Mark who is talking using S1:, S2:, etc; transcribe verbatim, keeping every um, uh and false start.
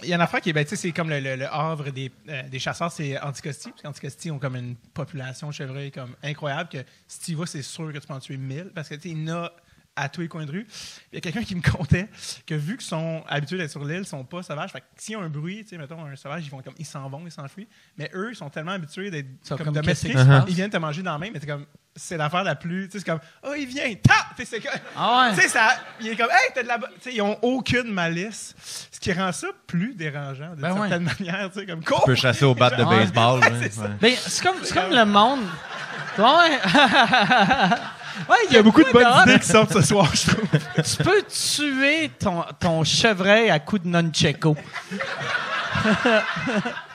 S1: Il y a une affaire qui est, ben, tu sais, c'est comme le, le, le havre des, euh, des chasseurs, c'est Anticosti. Parce qu'Anticosti ont comme une population de chevreuils comme incroyable que si tu y vas, c'est sûr que tu peux en tuer mille. Parce que, tu sais, il y en a à tous les coins de rue. Il y a quelqu'un qui me contait que vu qu'ils sont habitués d'être sur l'île, ils sont pas sauvages. Fait que s'il y a un bruit, tu sais, mettons, un sauvage, ils vont comme, ils s'en vont, ils s'enfuient. Mais eux, ils sont tellement habitués d'être comme,
S2: comme
S1: domestiques,
S2: uh-huh.
S1: ils viennent te manger dans la main, mais c'est comme, c'est l'affaire la plus, tu sais, c'est comme, oh, il vient, tap! C'est comme,
S2: ah ouais.
S1: tu sais, ça, il est comme, hey, t'as de la, tu sais, ils ont aucune malice. Ce qui rend ça plus dérangeant, d'une
S2: ben
S1: certaine
S2: ouais.
S1: manière, tu sais, comme,
S3: Tu peux chasser au bat de
S2: Ouais.
S3: baseball.
S1: Ouais,
S3: ouais,
S1: c'est
S3: ouais.
S2: Ben, c'est comme, c'est comme le monde. Ouais. Ouais,
S1: il y a beaucoup de bonnes
S2: hot.
S1: idées qui sortent ce soir, je trouve.
S2: Tu peux tuer ton, ton chevreuil à coups de nunchako.